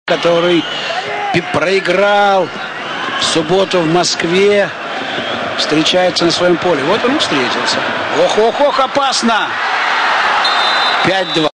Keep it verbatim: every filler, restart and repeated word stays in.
который проиграл в субботу в Москве, встречается на своем поле. Вот он и встретился. Ох, ох, ох, опасно! пять два.